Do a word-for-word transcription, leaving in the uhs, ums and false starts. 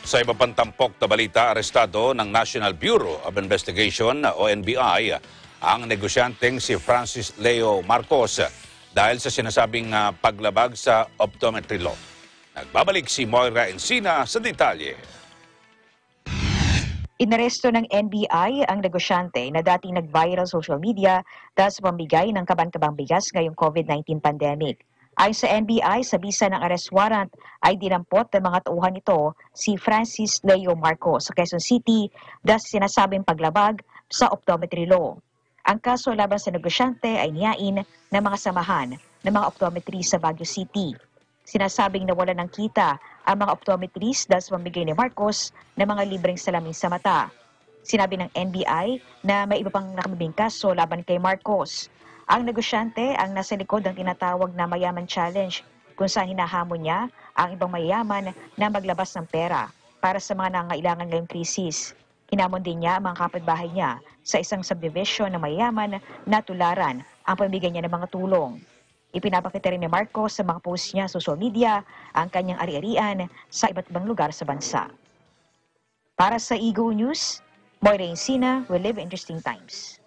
Sa iba pang tampok na balita, arestado ng National Bureau of Investigation o N B I ang negosyanteng si Francis Leo Marcos dahil sa sinasabing uh, paglabag sa optometry law. Nagbabalik si Moira Encina sa detalye. Inaresto ng N B I ang negosyante na dating nag-viral social media dahil sa pambigay ng kaban-kabang bigas ngayong COVID nineteen pandemic. Ayon sa N B I, sa bisa ng arrest warrant ay dinampot ng mga tauhan nito si Francis Leo Marcos sa Quezon City dahil sa sinasabing paglabag sa optometry law. Ang kaso laban sa negosyante ay niyain ng mga samahan ng mga optometry sa Baguio City. Sinasabing nawalan ng kita ang mga optometrist dahil sa pamigay ni Marcos ng mga libreng salamin sa mata. Sinabi ng N B I na may iba pang nakamabing kaso laban kay Marcos. Ang negosyante ang nasa likod ng tinatawag na Mayaman Challenge kung saan hinahamon niya ang ibang mayayaman na maglabas ng pera para sa mga nangangailangan ngayong krisis. Hinamon din niya ang mga kapitbahay niya sa isang subdivision na mayayaman na tularan ang pamigay niya ng mga tulong. Ipinapakita rin ni Marcos sa mga post niya sa social media ang kanyang ari-arian sa iba't ibang lugar sa bansa. Para sa E G O News, Moira Encina, we live in interesting times.